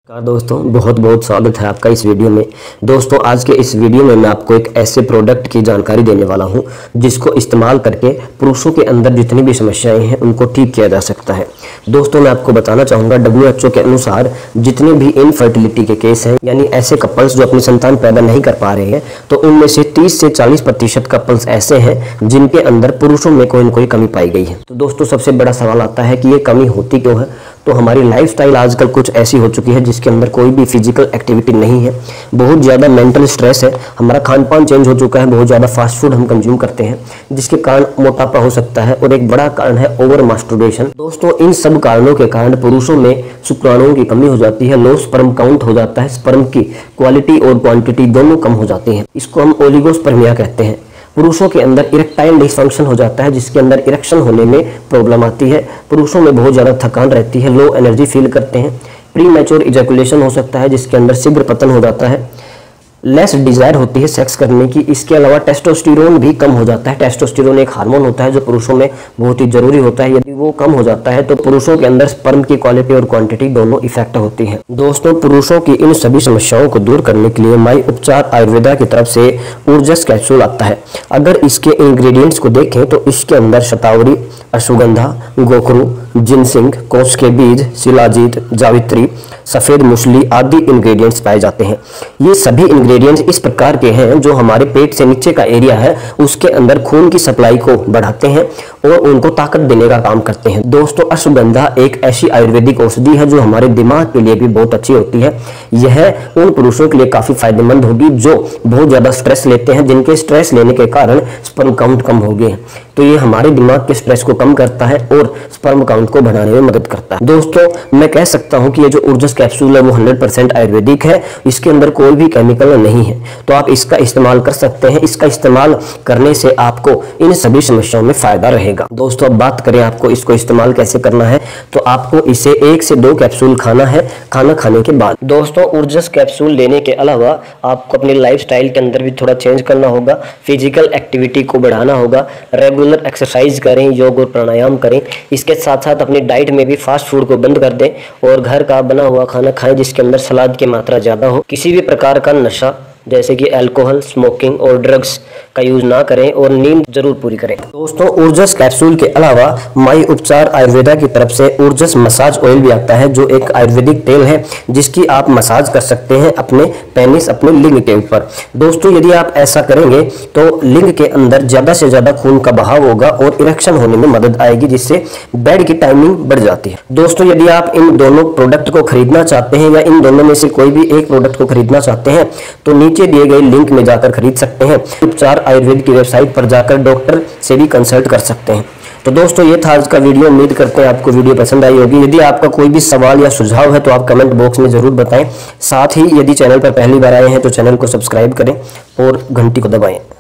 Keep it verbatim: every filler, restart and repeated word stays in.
नमस्कार दोस्तों, बहुत बहुत स्वागत है आपका इस वीडियो में। दोस्तों आज के इस वीडियो में मैं आपको एक ऐसे प्रोडक्ट की जानकारी देने वाला हूं जिसको इस्तेमाल करके पुरुषों के अंदर जितनी भी समस्याएं हैं उनको ठीक किया जा सकता है। दोस्तों मैं आपको बताना चाहूँगा, डब्ल्यू एच ओ के अनुसार जितने भी इनफर्टिलिटी के केस हैं, यानी ऐसे कपल्स जो अपनी संतान पैदा नहीं कर पा रहे हैं, तो उनमें से तीस से चालीस प्रतिशत कपल्स ऐसे हैं जिनके अंदर पुरुषों में कोई न कोई कमी पाई गई है। तो दोस्तों सबसे बड़ा सवाल आता है कि ये कमी होती क्यों है। तो हमारी लाइफस्टाइल आजकल कुछ ऐसी हो चुकी है जिसके अंदर कोई भी फिजिकल एक्टिविटी नहीं है, बहुत ज़्यादा मेंटल स्ट्रेस है, हमारा खान पान चेंज हो चुका है, बहुत ज़्यादा फास्ट फूड हम कंज्यूम करते हैं जिसके कारण मोटापा हो सकता है, और एक बड़ा कारण है ओवर मास्टरबेशन। दोस्तों इन सब कारणों के कारण पुरुषों में शुक्राणुओं की कमी हो जाती है, लो स्पर्म काउंट हो जाता है, स्पर्म की क्वालिटी और क्वांटिटी दोनों कम हो जाती हैं। इसको हम ओलिगोस्पर्मिया कहते हैं। पुरुषों के अंदर इरेक्टाइल डिसफंक्शन हो जाता है जिसके अंदर इरेक्शन होने में प्रॉब्लम आती है, पुरुषों में बहुत ज़्यादा थकान रहती है, लो एनर्जी फील करते हैं, प्री मैच्योर इजैकुलेशन हो सकता है जिसके अंदर शीघ्र पतन हो जाता है, लेस डिजायर होती है सेक्स करने की। इसके अलावा टेस्टोस्टेरोन भी कम हो जाता है। टेस्टोस्टेरोन एक हार्मोन होता है जो पुरुषों में बहुत ही जरूरी होता है, यदि वो कम हो जाता है तो पुरुषों के अंदर स्पर्म की क्वालिटी और क्वांटिटी दोनों इफेक्ट होती है। दोस्तों पुरुषों की इन सभी समस्याओं को दूर करने के लिए माई उपचार आयुर्वेदा की तरफ से ऊर्जस कैप्सूल आता है। अगर इसके इंग्रेडिएंट्स को देखें तो इसके अंदर शतावरी, अश्वगंधा, गोखरू, जिनसिंग, कोस के बीज, शिलाजीत, जावित्री, सफेद मूसली आदि इंग्रेडिएंट्स पाए जाते हैं। ये सभी इंग्रेडिएंट्स इस प्रकार के हैं जो हमारे पेट से नीचे का एरिया है उसके अंदर खून की सप्लाई को बढ़ाते हैं और उनको ताकत देने का काम करते हैं। दोस्तों अश्वगंधा एक ऐसी आयुर्वेदिक औषधि है जो हमारे दिमाग के लिए भी बहुत अच्छी होती है। यह उन पुरुषों के लिए काफी फायदेमंद होगी जो बहुत ज्यादा स्ट्रेस लेते हैं, जिनके स्ट्रेस लेने के कारण स्पर्म काउंट कम हो गए हैं। तो ये हमारे दिमाग के स्ट्रेस को कम करता है और स्पर्म काउंट को बढ़ाने में मदद करता है। दोस्तों मैं कह सकता हूं कि ये जो ऊर्जस कैप्सूल है वो हंड्रेड परसेंट आयुर्वेदिक है, इसके अंदर कोई भी केमिकल नहीं है, तो आप इसका इस्तेमाल कर सकते हैं। इसका इस्तेमाल करने से आपको इन सभी समस्याओं में फायदा रहेगा। दोस्तों अब बात करें आपको इसको इस्तेमाल कैसे करना है, तो आपको इसे एक से दो कैप्सूल खाना है खाना खाने के बाद। दोस्तों ऊर्जस कैप्सूल लेने के अलावा आपको अपनी लाइफस्टाइल के अंदर भी थोड़ा चेंज करना होगा, फिजिकल एक्टिविटी को बढ़ाना होगा, रेगुलर एक्सरसाइज करें, योग और प्राणायाम करें। इसके साथ साथ अपनी डाइट में भी फास्ट फूड को बंद कर दें और घर का बना हुआ खाना खाएं जिसके अंदर सलाद की मात्रा ज़्यादा हो। किसी भी प्रकार का नशा जैसे कि अल्कोहल, स्मोकिंग और ड्रग्स का यूज ना करें और नींद जरूर पूरी करें। दोस्तों ऊर्जस कैप्सूल के अलावा माई उपचार आयुर्वेदा की तरफ से ऊर्जस मसाज ऑयल भी आता है जो एक आयुर्वेदिक तेल है जिसकी आप मसाज कर सकते हैं अपने पेनिस, अपने लिंग के ऊपर। दोस्तों यदि आप ऐसा करेंगे तो लिंग के अंदर ज्यादा से ज्यादा खून का बहाव होगा और इरेक्शन होने में मदद आएगी, जिससे बेड की टाइमिंग बढ़ जाती है। दोस्तों यदि आप इन दोनों प्रोडक्ट को खरीदना चाहते हैं या इन दोनों में से कोई भी एक प्रोडक्ट को खरीदना चाहते हैं तो नीचे दिए गए लिंक में जाकर खरीद सकते हैं। उपचार आयुर्वेद की वेबसाइट पर जाकर डॉक्टर से भी कंसल्ट कर सकते हैं। तो दोस्तों ये था आज का वीडियो। उम्मीद करते हैं आपको वीडियो पसंद आई होगी। यदि आपका कोई भी सवाल या सुझाव है तो आप कमेंट बॉक्स में जरूर बताएं। साथ ही यदि चैनल पर पहली बार आए हैं तो चैनल को सब्सक्राइब करें और घंटी को दबाएं।